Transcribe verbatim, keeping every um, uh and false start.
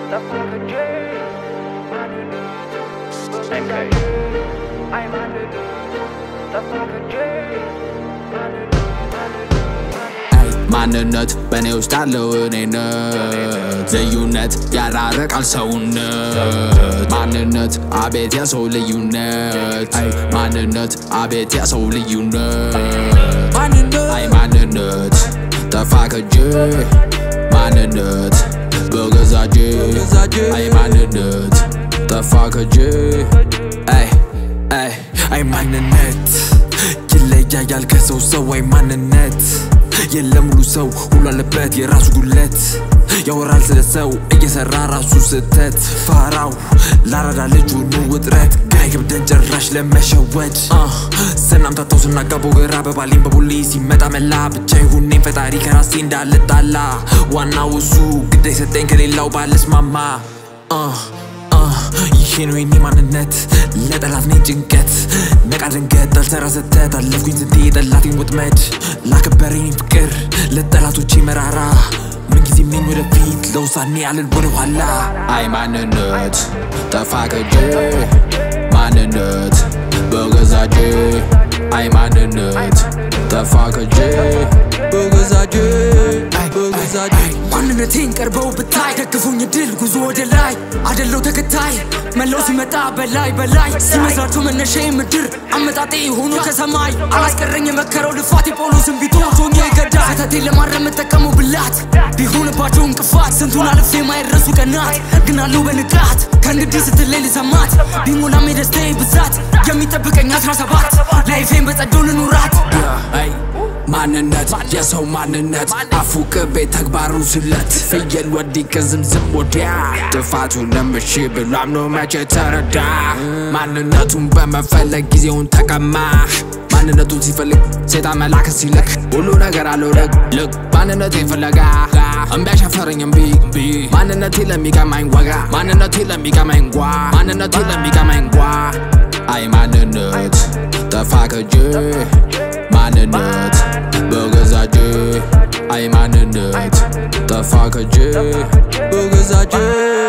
ማንነት በኔ ውስጥ ያለው እኔነት ልዩነት ያራርቃል ሰውነት ማንነት አቤት የሰው ልዩነት ማንነት አቤት የሰው ልዩነት አይ ማንነት ጠፋ ከጄ ማንነት በገዛ እጄ አይ ማንነት ጠፋ ከጄ አይ አይ አይ ማንነት ይለያያል ከሰው ሰው አይ ማንነት የለም ሙሉ ሰው ሁሉ አለበት የራሱ ጉለት ያወራል ስለ ሰው እየሰራ ራሱ ስተት ፋራው ላራዳ ልጅ ሁሉ ውጥረት ጋይብደን ጭራሽ ለመሸወድ ሰናምታታው ስናጋባው ግራ በባሊም በፖሊስ ይመጣ መላ ብቻ ይሁኔን ፈጣሪ ከራሴ እንዳልጣላ ዋናው እሱ ግዳይ ሰጠኝ ከሌላው ባልስማማ ይሄ ነው የኔ ማንነት ለጠላት ነኝ ጭንቀት ነቃ ድንገት አልሰራ ስተት አለፍኩኝ ስንቴ የጠላቴን ወጥመድ ላከበረኝ ፍቅር ለጠላቶቼ መራራ ምንጊዜም ነኝ ወደፊት ለውሳኔ አልል ወደ ኋላ አይ ማንነት ጠፋ ከጄ ማንነት በገዛ እጄ አይ ማንነት ጠፋ ከጄ በገዛ እጄ በገዛ እጄ ማንነቴን ቀርበው ብታይ ደግፉኝ ድል ጉዞ ወደ ላይ አደለው ተከታይ መለው ሲመጣ በላይ በላይ ሲመዛቸው መነሻዬ ምድር አመጣጤ ሆኖ ከሰማይ አላስቀረኝ የመከረው ልፋት የጳውሎስን ቢቶ ሆኜ ገዳ ሰተቴን ለማረም መጠቀመው ብላት ቢሆንባቸው እንቅፋት ስንቱን አልፌ ማይረሱ ቀናት ግን አለው በንቃት ከእንግዲህ ስትለይ ልሰማት ቢሞላም የደስታዬ ብዛት የሚጠብቀኝ አስራ ሰባት ላይፌን በጸደው ልኑራት ማንነት የሰው ማንነት አፉ ቅቤ ተግባሩ ስለት ፍየል ወዲ ከዝምዝም ወዲያ ጥፋቱን ለምሺ ብሎ አምኖ መቼ ተረዳ ማንነቱን በመፈለግ ጊዜውን ተቀማ ማንነቱን ሲፈልግ ሴታ መላክ ሲልክ ሁሉ ነገር አለው ልክ ልክ ማንነቴ ፍለጋ እምቢ አሻፈረኝ እምቢ ማንነቴ ለሚቀማኝ ወጋ ማንነቴ ለሚቀማኝ ጓ ማንነቴ ለሚቀማኝ ጓ አይ ማንነት ጠፋ ከጄ ማንነት በገዛ እጄ አይ ማንነት ጠፋ ከጄ በገዛ እጄ